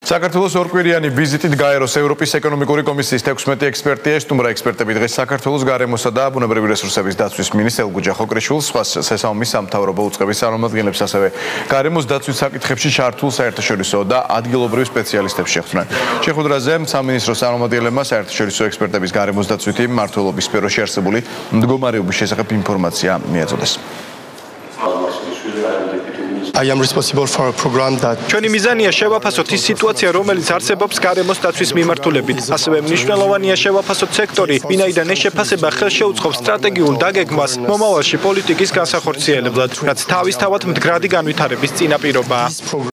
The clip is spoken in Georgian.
საქართველოს ორკვირიანი ვიზიტით გაეროს ევროპის ეკონომიკური კომისიის 16 ექსპერტია ესტუმრა ექსპერტები დღეს საქართველოს გარემოსა და ბუნებრივი რესურსების დაცვის მინისტრ ელგუჯა ხოკრიშვილს, სხვა შესაბამის სამთავრობო უწყების წარმომადგენლებს, ასევე გარემოს დაცვის საკითხებში ჩართულ საერთაშორისო და ადგილობრივ სპეციალისტებს შეხვდნენ. შეხვედრაზე სამინისტროს წარმომადგენლებმა საერთაშორისო ექსპერტების გარემოს დაცვითი მმართველობის სფეროში არსებული მდგომარეობის შესახებ ინფორმაცია მიაწოდეს. I am responsible for a program that ჩვენი მიზანია შევაფასოთ ის სიტუაცია, რომელიც არსებობს გარემოს დაცვის მიმართულებით. ასევე მნიშვნელოვანია შევაფასოთ სექტორი, ვინაიდან ეს შეფასება ხელშეუწყობს სტრატეგიულ დაგეგმვას მომავალში პოლიტიკის განსახორციელებლად, რაც თავისთავად მდგრადი განვითარების წინაპირობაა.